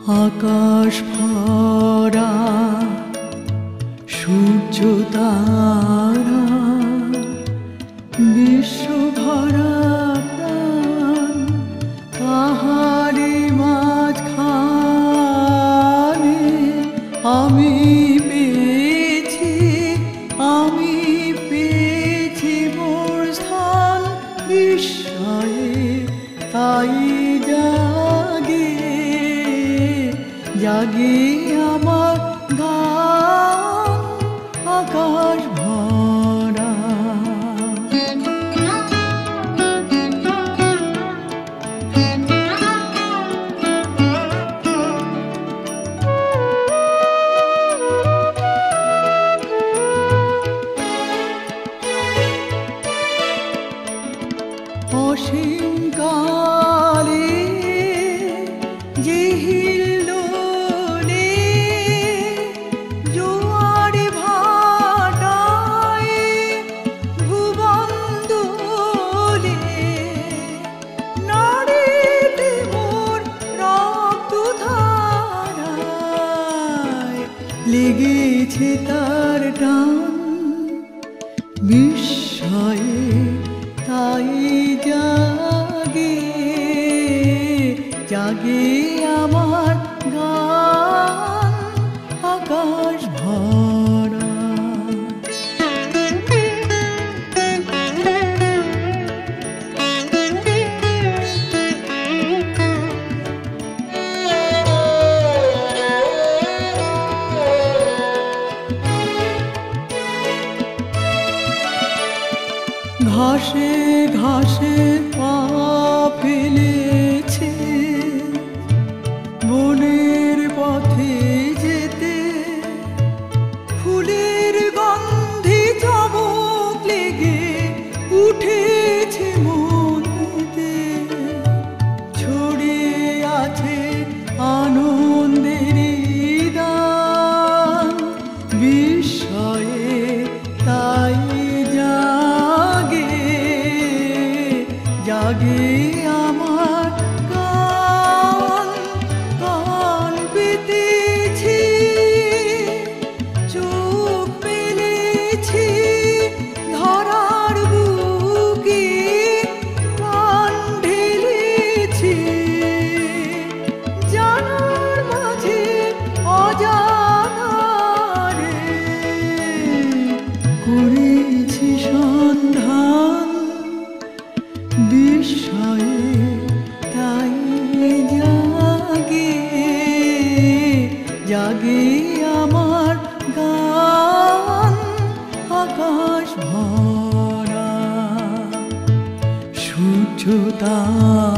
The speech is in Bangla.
আকাশ ভরা সূর্য তারা বিশ্ব ভরা প্রাণ তাহারি মাঝখানে আমি পেয়েছি মোর স্থান বিস্ময়ে তাই জাগে আমার গান আকাশ ভরা। অসীম কালে যে লেগেছে তার টান বিস্ময়ে তাই জাগে আমার গান আকাশ ভরা। ঘাসে ঘাসে পা ফেলেছে বনের পথে যেতে ফুলের গন্ধে চমক লেগে উঠেছে মনেতে ছড়িয়ে আছে আনন্দের দান বিস্ময়ে তাই জাগে আমার গান গান পেতেছি চোখ মেলেছি ধরার বুকে প্রাণ ঢেলেছি জানার মাঝে অজানারে করেছি সন্ধান বিস্ময়ে তাই জাগে আমার গান আকাশ ভরা সূর্য তারা